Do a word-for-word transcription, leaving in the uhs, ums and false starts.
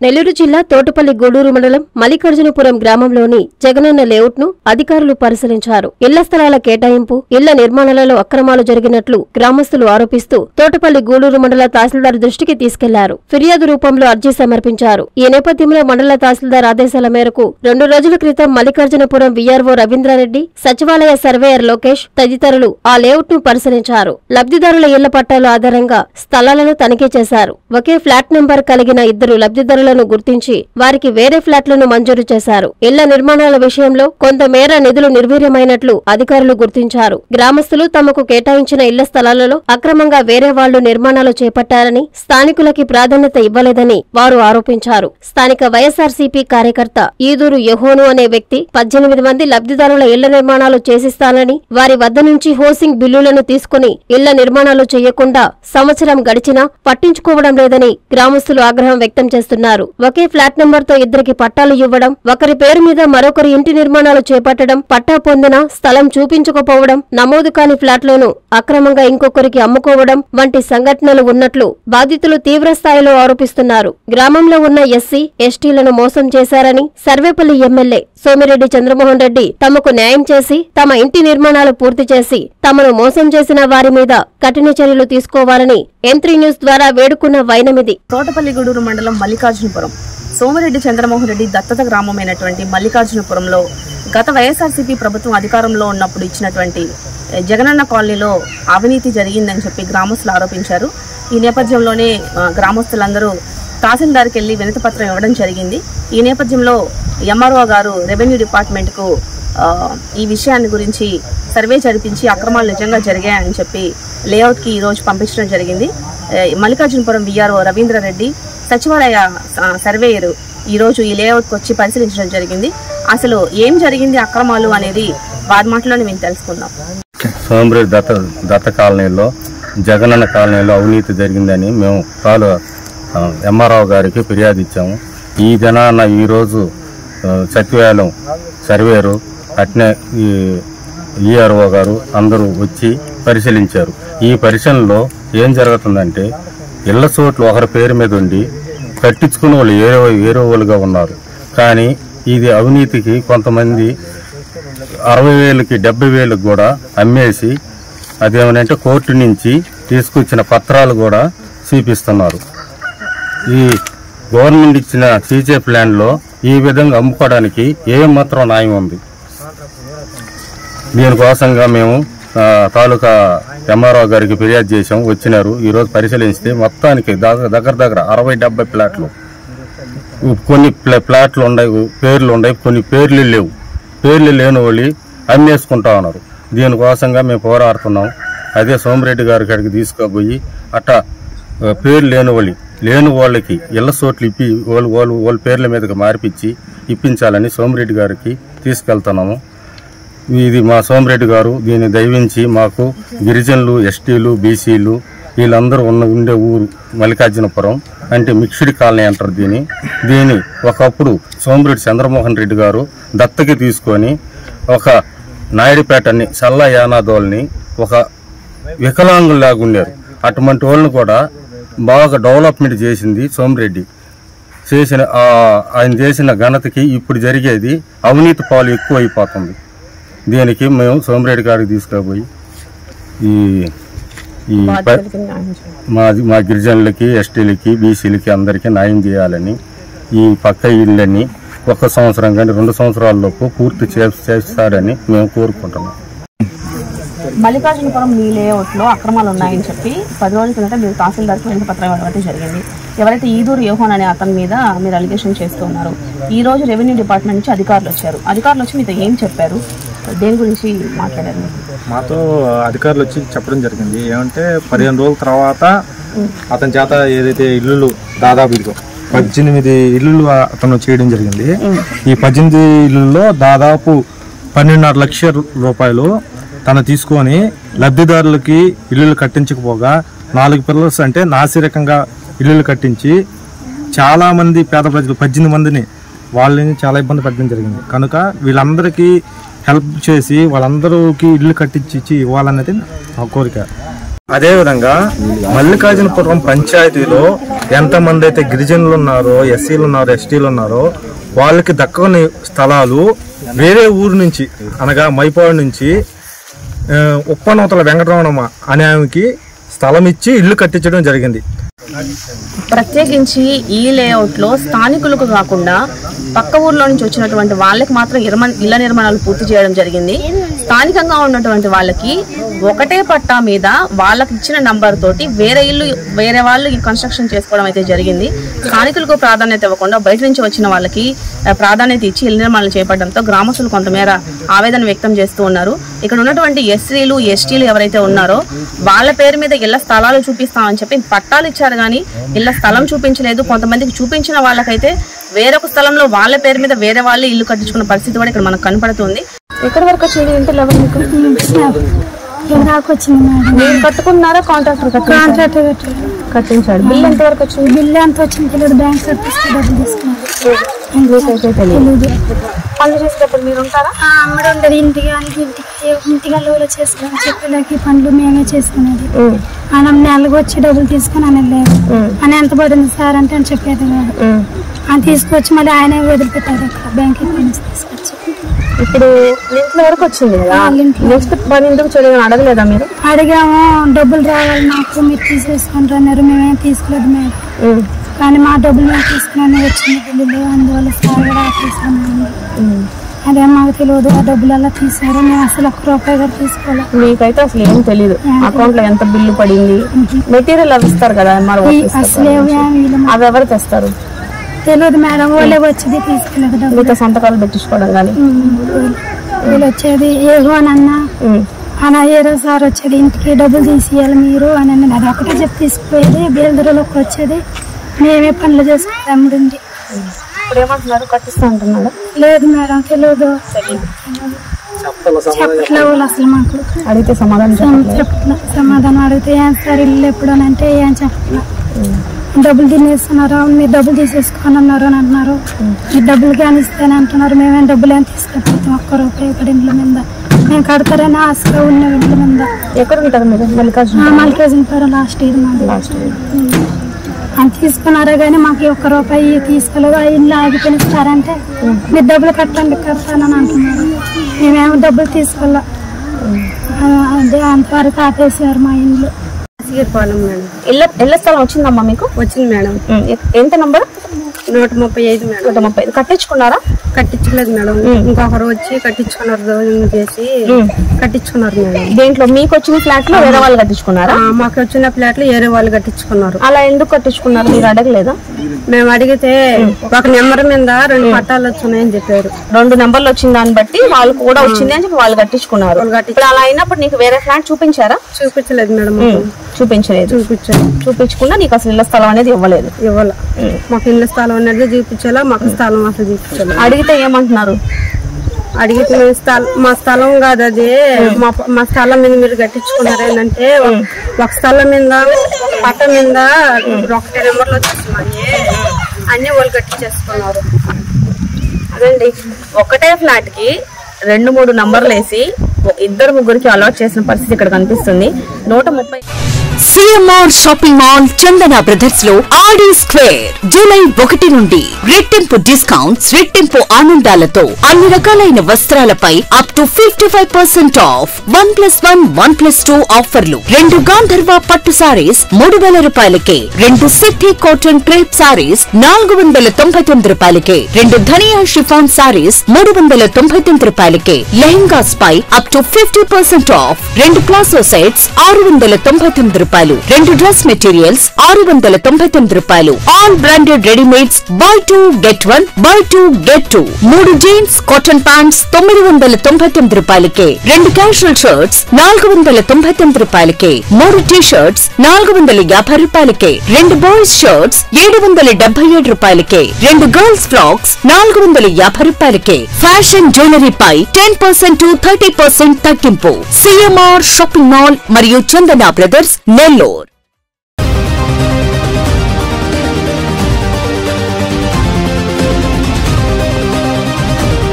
నెల్లూరు జిల్లా తోటపల్లి గూడూరు మండలం మల్లికార్జునపురం గ్రామంలోని జగనన్న లేఅవుట్ ను అధికారులు పరిశీలించారు. ఇళ్ల స్థలాల కేటాయింపు, ఇళ్ల నిర్మాణాలలో అక్రమాలు జరిగినట్లు గ్రామస్తులు ఆరోపిస్తూ తోటపల్లి గూడూరు మండల తహసీల్దార్ దృష్టికి తీసుకెళ్లారు. ఫిర్యాదు రూపంలో అర్జీ సమర్పించారు. ఈ నేపథ్యంలో మండల తహసీల్దార్ ఆదేశాల మేరకు రెండు రోజుల క్రితం మల్లికార్జునపురం వీఆర్ఓ రవీంద్రారెడ్డి, సచివాలయ సర్వేయర్ లోకేష్ తదితరులు ఆ లేఅవుట్ ను పరిశీలించారు. లబ్ధిదారుల ఇళ్ల పట్టాల ఆధారంగా స్థలాలను తనిఖీ చేశారు. ఒకే ఫ్లాట్ నెంబర్ కలిగిన ఇద్దరు లబ్ధిదారులను గుర్తించి వారికి వేరే ఫ్లాట్లను మంజూరు చేశారు. ఇళ్ల నిర్మాణాల విషయంలో కొంతమేర నిధులు నిర్వీర్యమైనట్లు అధికారులు గుర్తించారు. గ్రామస్తులు తమకు కేటాయించిన ఇళ్ల స్థలాలలో అక్రమంగా వేరే వాళ్లు నిర్మాణాలు చేపట్టారని, స్థానికులకి ప్రాధాన్యత ఇవ్వలేదని వారు ఆరోపించారు. స్థానిక వైఎస్ఆర్సీపీ కార్యకర్త ఈదూరు యెహోను అనే వ్యక్తి పద్దెనిమిది మంది లబ్ధిదారుల ఇళ్ల నిర్మాణాలు చేసిస్తానని, వారి వద్ద నుంచి హోసింగ్ బిల్లులను తీసుకుని ఇళ్ల నిర్మాణాలు చేయకుండా సంవత్సరం గడిచినా పట్టించుకోవడం లేదని గ్రామస్తులు ఆగ్రహం వ్యక్తం చేస్తున్నారు. ఒకే ఫ్లాట్ నెంబర్ తో ఇద్దరికి పట్టాలు ఇవ్వడం, ఒకరి పేరు మీద మరొకరి ఇంటి నిర్మాణాలు చేపట్టడం, పట్టా పొందిన స్థలం చూపించకపోవడం, నమోదు కాని ఫ్లాట్లను అక్రమంగా ఇంకొకరికి అమ్ముకోవడం వంటి సంఘటనలు ఉన్నట్లు బాధితులు తీవ్రస్థాయిలో ఆరోపిస్తున్నారు. గ్రామంలో ఉన్న ఎస్సీ, ఎస్టీలను మోసం చేశారని సర్వేపల్లి ఎమ్మెల్యే సోమిరెడ్డి చంద్రమోహన్ రెడ్డి తమకు న్యాయం చేసి తమ ఇంటి నిర్మాణాలు పూర్తి చేసి తమను మోసం చేసిన వారి మీద కఠిన చర్యలు తీసుకోవాలని ఎం త్రీ న్యూస్ ద్వారా వేడుకున్న వైనమిది. తోటపల్లి గూడూరు మండలం మల్లికార్జునపురం సోమిరెడ్డి చంద్రమోహన్ రెడ్డి దత్తత గ్రామమైనటువంటి మల్లికార్జునపురంలో గత వైఎస్ఆర్సీపీ ప్రభుత్వం అధికారంలో ఉన్నప్పుడు ఇచ్చినటువంటి జగనన్న కాలనీలో అవినీతి జరిగిందని చెప్పి గ్రామస్తులు ఆరోపించారు. ఈ నేపథ్యంలోనే గ్రామస్తులందరూ తహసీల్దార్కి వెళ్లి వినతి పత్రం ఇవ్వడం జరిగింది. ఈ నేపథ్యంలో ఎంఆర్ఓ గారు రెవెన్యూ డిపార్ట్మెంట్కు ఈ విషయాన్ని గురించి సర్వే జరిపించి అక్రమాలు నిజంగా జరిగాయని చెప్పి లేఅవుట్కి ఈరోజు పంపించడం జరిగింది. మల్లికార్జునపురం వీఆర్ఓ రవీంద్రారెడ్డి, సచివాలయ సర్వేయర్ ఈరోజు ఈ లేఅవుట్కి వచ్చి పరిశీలించడం జరిగింది. అసలు ఏం జరిగింది అక్రమాలు అనేది వారి మాటలోనే మేము తెలుసుకుందాం. సోమిరెడ్డి దత్త దత్త కాలనీలో జగనన్న కాలనీలో అవినీతి జరిగిందని మేము కాలు ఎంఆర్ఓ గారికి ఫిర్యాదు ఇచ్చాము. ఈ జనాన్న ఈరోజు సచివాలయం సర్వేరు అట్నే ఈ ఈఆర్ఓ గారు అందరూ వచ్చి పరిశీలించారు. ఈ పరిశీలనలో ఏం జరుగుతుందంటే ఇళ్ల చోట్లు ఒకరి పేరు మీద ఉండి కట్టించుకునే వాళ్ళు ఏరో ఏరో వాళ్ళుగా ఉన్నారు. కానీ ఇది అవినీతికి కొంతమంది అరవై వేలకి డెబ్బై వేలకు కూడా అమ్మేసి అదేమనంటే కోర్టు నుంచి తీసుకొచ్చిన పత్రాలు కూడా చూపిస్తున్నారు. ఈ గవర్నమెంట్ ఇచ్చిన సీజే ప్లాన్లో ఈ విధంగా అమ్ముకోవడానికి ఏమాత్రం న్యాయం ఉంది? దీనికోసంగా మేము తాలూకా ఎంఆర్ఓ గారికి ఫిర్యాదు చేసాం. వచ్చినారు. ఈరోజు పరిశీలిస్తే మొత్తానికి దగ్గర దగ్గర అరవై డెబ్బై ప్లాట్లు, కొన్ని ప్లాట్లు ఉన్నాయి, పేర్లు ఉన్నాయి, కొన్ని పేర్లు లేవు. పేర్లు లేని వాళ్ళు అమ్మేసుకుంటా ఉన్నారు. దీనికోసంగా మేము పోరాడుతున్నాం. అదే సోమిరెడ్డి గారి కాడికి తీసుకుపోయి అట్టా పేరు లేని వాళ్ళు లేని వాళ్ళకి ఇళ్ల చోట్లు ఇప్పి వాళ్ళు వాళ్ళు వాళ్ళ పేర్ల మీదకి మార్పించి ఇప్పించాలని సోమిరెడ్డి గారికి తీసుకెళ్తున్నాము. ఇది మా సోమిరెడ్డి గారు దీన్ని దయవించి మాకు గిరిజనులు, ఎస్టీలు, బీసీలు వీళ్ళందరూ ఉన్న ఉండే ఊరు మల్లికార్జునపురం అంటే మిక్స్డ్ కాలనీ అంటారు దీన్ని. దీన్ని ఒకప్పుడు సోమిరెడ్డి చంద్రమోహన్ రెడ్డి గారు దత్తకి తీసుకొని ఒక నాయుడుపేటని చల్లా యానాదోల్ని ఒక వికలాంగుల్లాగా ఉన్నారు. అటువంటి వాళ్ళని కూడా బాగా డెవలప్మెంట్ చేసింది సోమిరెడ్డి. చేసిన ఆయన చేసిన ఘనతకి ఇప్పుడు జరిగేది అవినీతి పాలు ఎక్కువ అయిపోతుంది. దీనికి మేము సోమిరెడ్డి గారికి తీసుకుపోయి ఈ ఈ మా మా గిరిజనులకి, ఎస్టీలకి, బీసీలకి అందరికీ న్యాయం చేయాలని ఈ పక్క ఇళ్ళని ఒక సంవత్సరం కానీ రెండు సంవత్సరాల లోపు పూర్తి చేస్తాడని మేము కోరుకుంటున్నాం. మల్లికార్జునపురం మీ లేఅవుట్ లో అక్రమాలు ఉన్నాయని చెప్పి పది రోజుల కిందట మీరు తహసీల్దార్కి వినతి పత్రం ఇవ్వడం జరిగింది. ఎవరైతే ఈదూరు యెహోన్ అనే అతని మీద మీరు అలిగేషన్ చేస్తూ ఉన్నారు. ఈ రోజు రెవెన్యూ డిపార్ట్మెంట్ నుంచి అధికారులు వచ్చారు. అధికారులు వచ్చి మీతో ఏం చెప్పారు, దేని గురించి మాట్లాడారు? మాతో అధికారులు వచ్చి చెప్పడం జరిగింది ఏమంటే పదిహేను రోజుల తర్వాత అతని చేత ఏదైతే ఇల్లులు దాదాపు ఇదిగో పద్దెనిమిది ఇల్లులు అతను చేయడం జరిగింది. ఈ పద్దెనిమిది ఇళ్లలో దాదాపు పన్నెండున్నర లక్షల రూపాయలు తను తీసుకొని లబ్ధిదారులకి ఇల్లులు కట్టించకపోగా నాలుగు పిల్లర్స్ అంటే నాసిరకంగా ఇల్లులు కట్టించి చాలా మంది పేద ప్రజలు పద్దెనిమిది మందిని వాళ్ళని చాలా ఇబ్బంది పెట్టడం జరిగింది. కనుక వీళ్ళందరికీ హెల్ప్ చేసి వాళ్ళందరికీ ఇల్లు కట్టించి ఇవ్వాలనేది నా కోరిక. అదేవిధంగా మల్లికార్జునపురం పంచాయతీలో ఎంతమంది అయితే గిరిజనులు ఉన్నారో, ఎస్సీలు ఉన్నారో, ఎస్టీలు ఉన్నారో వాళ్ళకి దక్కని స్థలాలు వేరే ఊరు నుంచి అనగా మైపాడు నుంచి ఉప్పనవతల వెంకటరమణమ్మ అనే ఆమెకి స్థలం ఇచ్చి ఇల్లు కట్టించడం జరిగింది. ప్రత్యేకించి ఈ లేఅవుట్ లో స్థానికులకు కాకుండా పక్క ఊర్లో నుంచి వచ్చినటువంటి వాళ్ళకి మాత్రం ఇళ్ల నిర్మాణాలు పూర్తి చేయడం జరిగింది. స్థానికంగా ఉన్నటువంటి వాళ్ళకి ఒకటే పట్టా మీద వాళ్ళకి ఇచ్చిన నంబర్ తోటి వేరే ఇల్లు వేరే వాళ్ళు కన్స్ట్రక్షన్ చేసుకోవడం అయితే జరిగింది. స్థానికులకు ప్రాధాన్యత ఇవ్వకుండా బయట నుంచి వచ్చిన వాళ్ళకి ప్రాధాన్యత ఇచ్చి ఇళ్ల నిర్మాణాలు చేపట్టడంతో గ్రామస్తులు కొంతమేర ఆవేదన వ్యక్తం చేస్తూ ఉన్నారు. ఇక్కడ ఉన్నటువంటి ఎస్సీలు ఎస్టీలు ఎవరైతే ఉన్నారో వాళ్ళ పేరు మీద ఇళ్ల స్థలాలు చూపిస్తామని చెప్పి పట్టాలు ఇచ్చారు కానీ ఇళ్ల స్థలం చూపించలేదు. కొంతమందికి చూపించిన వాళ్ళకైతే వేరొక స్థలంలో వాళ్ళ పేరు మీద వేరే వాళ్ళు ఇల్లు కట్టించుకున్న పరిస్థితి కూడా ఇక్కడ మనకు కనపడుతుంది. ఎక్కడి వరకు వచ్చింది ఇంటి లెవెల్ మీకు? మీరు కట్టుకున్నారా కాంట్రాక్టర్ కాంట్రాక్టర్ కట్టించాడు? బిల్ ఎంత వరకు వచ్చింది? బిల్ ఎంత వచ్చింది తెలియదు. బ్యాంక్ డబ్బులు తీసుకున్నారు. తెలియదు. పనులు చేసేటప్పుడు మీరు ఉంటారా? అమ్మడు ఉండదు. ఇంటికి ఇంటికి ఇంటికి లోలో చేసుకుని చెప్పులకి పనులు మేమే చేసుకునేది. ఆయన నెలకు వచ్చి డబ్బులు తీసుకుని అని లేదు అని ఎంత పడింది సార్ అంటే అని చెప్పేది కాదు. అని తీసుకొచ్చి మళ్ళీ ఆయనే వదిలిపెట్టారు అక్కడ బ్యాంక్ తీసుకొచ్చి. ఇప్పుడు ఇంట్లో వరకు వచ్చింది కదా, నెక్స్ట్ పని ఎందుకు చేయడం అడగలేదా మీరు? అడిగాము, డబ్బులు రావాలి నాకు, మీరు తీసేసుకుంటారు అన్నారు. మేమేం తీసుకోలేదు మేడం, కానీ మా డబ్బులు మేము తీసుకుని వచ్చింది బిల్లులు. అందువల్ల సార్ కూడా తీసుకున్నాము. అదే మాకు తెలియదు. ఆ డబ్బులు అలా తీసారు. మేము అసలు ఒక్క రూపాయి కూడా తీసుకోవాలి. మీకైతే అసలు ఏం తెలియదు అకౌంట్ లో ఎంత బిల్లు పడింది? మెటీరియల్ అవి ఇస్తారు కదా అసలు అవి ఎవరు తెస్తారు తెలియదు మేడం. వాళ్ళే వచ్చేది తీసుకెళ్ళదు. మీతో సంతకాలు పెట్టించుకోవడం కానీ వీళ్ళు వచ్చేది ఏగోనన్నా అన్న ఏరో సార్ వచ్చేది ఇంటికి డబ్బులు తీసేయాలి మీరు అని అన్నది. అది ఒకటే చెప్పి తీసుకుపోయేది. బేల్దరలోకి వచ్చేది. మేమే పనులు చేసుకుంటాము. ఇప్పుడు ఏమంటున్నారు? కట్టిస్తా అంటున్నాడు. లేదు మేడం తెలియదు. చెప్పట్లేదు వాళ్ళు అసలు. మాకు అడిగితే సమాధానం చెప్పట్లా. సమాధానం అడిగితే ఏం సార్ ఇల్లు ఎప్పుడు అని అంటే ఏం చెప్పట్లా. డబ్బులు తినేస్తున్నారు. మీరు డబ్బులు తీసేసుకొని అన్నారు అని అంటున్నారు. మీరు డబ్బులు కానీ ఇస్తేనే అంటున్నారు. మేమేం డబ్బులు ఏం తీసుకెళ్తాం ఒక్క రూపాయి ఇక్కడ ఇండ్ల మీద. మేము కడతారని ఆశగా ఉన్న ఇండ్ల మీద. ఎక్కడ ఉంటారు మీరు? మల్లికార్జున మల్లికార్జునపురం లాస్ట్ ఇయర్ మాది. లాస్ట్ అని తీసుకున్నారా కానీ మాకు ఒక్క రూపాయి తీసుకోలేదు. ఆ ఇల్లు ఆగిపోయిస్తారంటే మీరు డబ్బులు కట్టండి కడతానని అంటున్నారు. మేమేమో డబ్బులు తీసుకోలే. అదే అంతవరకు ఆపేసారు మా ఇంట్లో. ఇళ్ళ ఇళ్ల స్థలం వచ్చిందమ్మా మీకు? వచ్చింది మేడం. ఎంత నంబర్? నూట ముప్పై ఐదు మేడం. నూట ముప్పై ఐదు కట్టించుకున్నారా? కట్టించలేదు మేడం. ఇంకొకరు వచ్చి కట్టించుకున్నారు. దోజనం చేసి కట్టించుకున్నారు మేడం. దేంట్లో మీకు వచ్చిన ఫ్లాట్ లో వేరే వాళ్ళు కట్టించుకున్నారా? మాకు వచ్చిన ఫ్లాట్ లో వేరే వాళ్ళు కట్టించుకున్నారు. అలా ఎందుకు కట్టించుకున్నారు మీరు అడగలేదా? మేము అడిగితే ఒక నెంబర్ మీద రెండు పట్టాలు వచ్చినాయని చెప్పారు. రెండు నెంబర్లు వచ్చిన దాన్ని బట్టి వాళ్ళకు కూడా వచ్చింది అని చెప్పి వాళ్ళు కట్టించుకున్నారు. ఇప్పుడు అలా అయినప్పుడు నీకు వేరే ఫ్లాట్ చూపించారా? చూపించలేదు మేడం. చూపించలేదు. చూపించారు. చూపించకుండా నీకు అసలు ఇళ్ల స్థలం అనేది ఇవ్వలేదు. ఇవ్వాల. మాకు ఇళ్ల స్థలం అనేది చూపించాలా. మాకు స్థలం అసలు చూపించాలి. అడిగితే ఏమంటున్నారు? అడిగితే స్థలం మా స్థలం కాదు అది. మా మా స్థలం మీద మీరు కట్టించుకున్నారు ఏంటంటే ఒక స్థలం మీద పట్ట మీద ఒకటి నెంబర్లు వచ్చేస్తున్నాయి. అన్ని వాళ్ళు కట్టించేసుకున్నారు. అదండి, ఒకటే ఫ్లాట్ కి రెండు మూడు నంబర్లు వేసి ఇద్దరు ముగ్గురికి అలాట్ చేసిన పరిస్థితి ఇక్కడ కనిపిస్తుంది. నూట ముప్పై CMR shopping mall Chandana brothers లో ఆడి స్క్వేర్ జూలై ఒకటి నుండి రెట్టింపు డిస్కౌంట్స్, రెట్టింపు ఆనందాలతో అన్ని రకాలైన వస్త్రాలపై up to fifty five percent off. One plus one one plus two ఆఫర్లు. రెండు గాంధర్వ పట్టు సారీస్ మూడు వేల రూపాయలకే. రెండు సిద్ధి కాటన్ క్రేప్ సారీస్ నాలుగు వందల తొంభై తొమ్మిది రూపాయలకే. రెండు ధనియా షిఫాన్ సారీస్ మూడు వందల తొంభై తొమ్మిది రూపాయలకే. లెహంగాస్ పై up to fifty percent off. రెండు ప్లాసో సెట్స్ ఆరు వందల తొంభై తొమ్మిది రూపాయలు. రెండు డ్రెస్ మెటీరియల్స్ ఆరు వందల తొంభై తొమ్మిది రూపాయలు. All branded readymades buy two get one, buy two get two. మూడు జీన్స్ కాటన్ ప్యాంట్స్ తొమ్మిది వందల తొంభై తొమ్మిది రూపాయలకే. రెండు క్యాజువల్ షర్ట్స్ నాలుగు వందల తొంభై తొమ్మిది రూపాయలకే. మూడు టీ షర్ట్స్ నాలుగు వందల యాభై రూపాయలకే. రెండు బాయ్స్ షర్ట్స్ ఏడు వందల డెబ్బై ఏడు రూపాయలకే. రెండు గర్ల్స్ ఫ్రాక్స్ నాలుగు వందల యాభై రూపాయలకే. ఫ్యాషన్ జ్యువెలరీపై ten percent to thirty percent తగ్గింపు. సిఎంఆర్ షాపింగ్ మాల్ మరియు చందన బ్రదర్స్ నెల్లూరు.